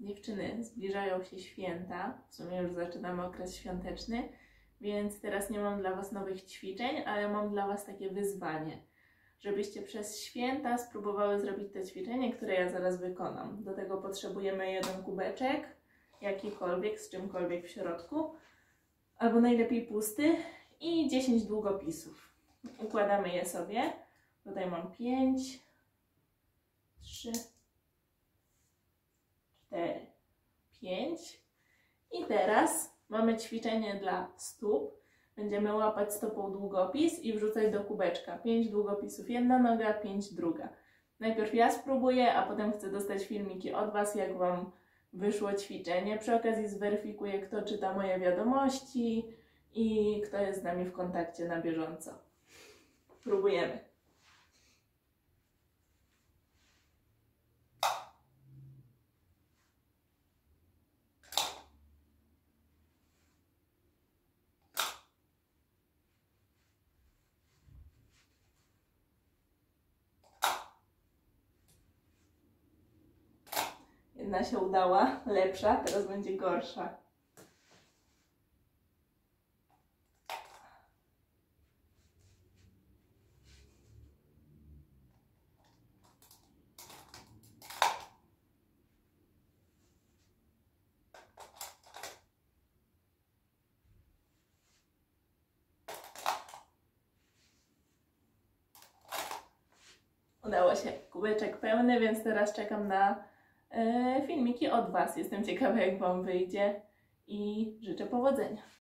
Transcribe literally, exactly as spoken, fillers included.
Dziewczyny, zbliżają się święta, w sumie już zaczynamy okres świąteczny, więc teraz nie mam dla Was nowych ćwiczeń, ale mam dla Was takie wyzwanie, żebyście przez święta spróbowały zrobić te ćwiczenie, które ja zaraz wykonam. Do tego potrzebujemy jeden kubeczek, jakikolwiek, z czymkolwiek w środku, albo najlepiej pusty i dziesięć długopisów. Układamy je sobie. Tutaj mam pięć, trzy, cztery, pięć. I teraz mamy ćwiczenie dla stóp. Będziemy łapać stopą długopis i wrzucać do kubeczka. pięć długopisów, jedna noga, pięć druga. Najpierw ja spróbuję, a potem chcę dostać filmiki od Was, jak Wam wyszło ćwiczenie. Przy okazji zweryfikuję, kto czyta moje wiadomości i kto jest z nami w kontakcie na bieżąco. Próbujemy. Jedna się udała, lepsza, teraz będzie gorsza. Udało się, kubeczek pełny, więc teraz czekam na e, filmiki od Was. Jestem ciekawa, jak Wam wyjdzie i życzę powodzenia.